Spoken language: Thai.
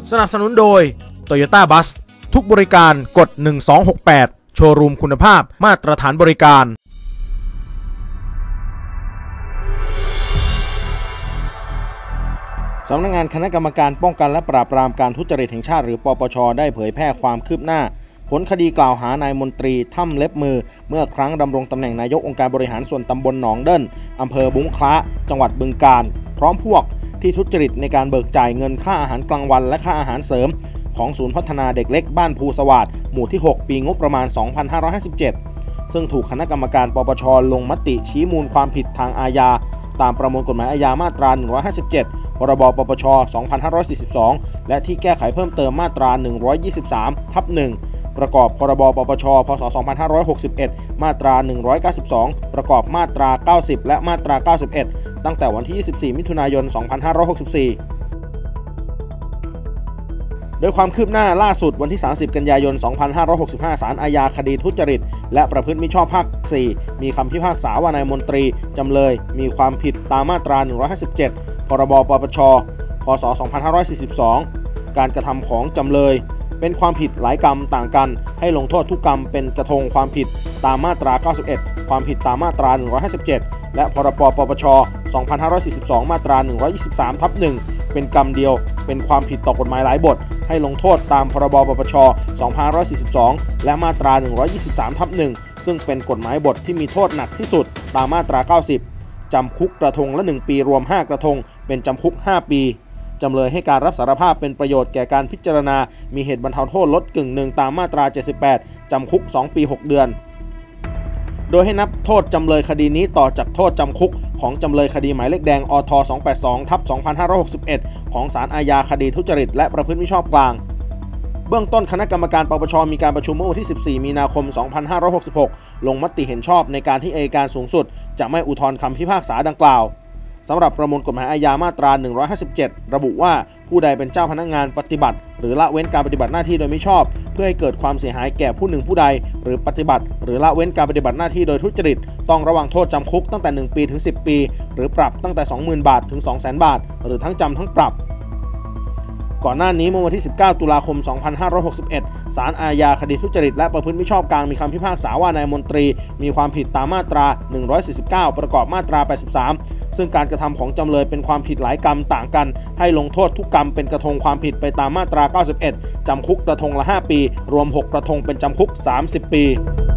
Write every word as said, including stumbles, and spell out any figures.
สนับสนุนโดย Toyota Bus ทุกบริการกดหนึ่งสองหกแปดโชว์รูมคุณภาพมาตรฐานบริการสำนักงานคณะกรรมการป้องกันและปราบปรามการทุจริตแห่งชาติหรือปปช.ได้เผยแพร่ความคืบหน้าผลคดีกล่าวหานายมนตรีถ้ำเล็บมือเมื่อครั้งดำรงตำแหน่งนายกองค์การบริหารส่วนตำบลหนองเดิ้นอำเภอบุ้งคล้าจังหวัดบึงกาฬพร้อมพวกที่ทุจริตในการเบิกจ่ายเงินค่าอาหารกลางวันและค่าอาหารเสริมของศูนย์พัฒนาเด็กเล็กบ้านภูสวัสดิ์หมู่ที่หกปีงบประมาณ สองพันห้าร้อยห้าสิบเจ็ด ซึ่งถูกคณะกรรมการปปช.ลงมติชี้มูลความผิดทางอาญาตามประมวลกฎหมายอาญามาตราหนึ่งร้อยห้าสิบเจ็ดพรบปปช สองพันห้าร้อยสี่สิบสองและที่แก้ไขเพิ่มเติมมาตราหนึ่งร้อยยี่สิบสามทับหนึ่งประกอบพรบปปชพศสองพันห้าร้อยหกสิบเอ็ดมาตราหนึ่งร้อยเก้าสิบสองประกอบมาตราเก้าสิบและมาตราเก้าสิบเอ็ดตั้งแต่วันที่ยี่สิบสี่มิถุนายนสองพันห้าร้อยหกสิบสี่โดยความคืบหน้าล่าสุดวันที่สามสิบกันยายนสองพันห้าร้อยหกสิบห้าศาลอาญาคดีทุจริตและประพฤติมิชอบภาคสี่มีคำพิพากษาว่านายมนตรีจำเลยมีความผิดตามมาตราหนึ่งร้อยห้าสิบเจ็ดพรบปปชพศสองพันห้าร้อยสี่สิบสองการกระทำของจำเลยเป็นความผิดหลายกรรมต่างกันให้ลงโทษทุกกรรมเป็นกระทงความผิดตามมาตราเก้าสิบเอ็ดความผิดตามมาตราหนึ่งร้อยห้าสิบเจ็ดและพรบปปชสองพันห้าร้อยสี่สิบสองมาตราหนึ่งร้อยยี่สิบสามทับหนึ่งเป็นกรรมเดียวเป็นความผิดต่อกฎหมายหลายบทให้ลงโทษตามพรบปปชสองพันห้าร้อยสี่สิบสองและมาตราหนึ่งร้อยยี่สิบสามทับหนึ่งซึ่งเป็นกฎหมายบทที่มีโทษหนักที่สุดตามมาตราเก้าสิบจำคุกกระทงละหนึ่งปีรวมห้ากระทงเป็นจำคุกห้าปีจำเลยให้การรับสารภาพเป็นประโยชน์แก่การพิจารณามีเหตุบรรเทาโทษลดกึ่งหนึ่งตามมาตราเจ็ดสิบแปดจำคุกสองปีหกเดือนโดยให้นับโทษจำเลยคดีนี้ต่อจากโทษจำคุกของจำเลยคดีหมายเลขแดงอท สองแปดสองทับสองพันห้าร้อยหกสิบเอ็ดของศาลอาญาคดีทุจริตและประพฤติมิชอบกลางเบื้องต้นคณะกรรมการปปชมีการประชุมเมื่อวันที่สิบสี่มีนาคมสองพันห้าร้อยหกสิบหกลงมติเห็นชอบในการที่อัยการสูงสุดจะไม่อุทธรณ์คำพิพากษาดังกล่าวสำหรับประมวลกฎหมายอาญามาตราหนึ่งร้อยห้าสิบเจ็ดระบุว่าผู้ใดเป็นเจ้าพนักงานปฏิบัติหรือละเว้นการปฏิบัติหน้าที่โดยไม่ชอบเพื่อให้เกิดความเสียหายแก่ผู้หนึ่งผู้ใดหรือปฏิบัติหรือละเว้นการปฏิบัติหน้าที่โดยทุจริตต้องระวังโทษจำคุกตั้งแต่หนึ่งปีถึงสิบปีหรือปรับตั้งแต่ สองหมื่น บาทถึง สองแสน บาทหรือทั้งจำทั้งปรับก่อนหน้านี้เมื่อวันที่สิบเก้าตุลาคมสองพันห้าร้อยหกสิบเอ็ดศาลอาญาคดีทุจริตและประพฤติมิชอบกลางมีคำพิพากษาว่านายมนตรีมีความผิดตามมาตราหนึ่งร้อยสี่สิบเก้าประกอบมาตราแปดสิบสามซึ่งการกระทำของจำเลยเป็นความผิดหลายกรรมต่างกันให้ลงโทษทุกกรรมเป็นกระทงความผิดไปตามมาตราเก้าสิบเอ็ดจำคุกกระทงละห้าปีรวมหกกระทงเป็นจำคุกสามสิบปี